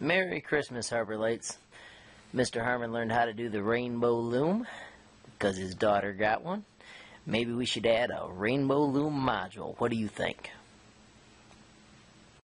Merry Christmas, Harbor Lights. Mr. Harmon learned how to do the rainbow loom because his daughter got one. Maybe we should add a rainbow loom module. What do you think?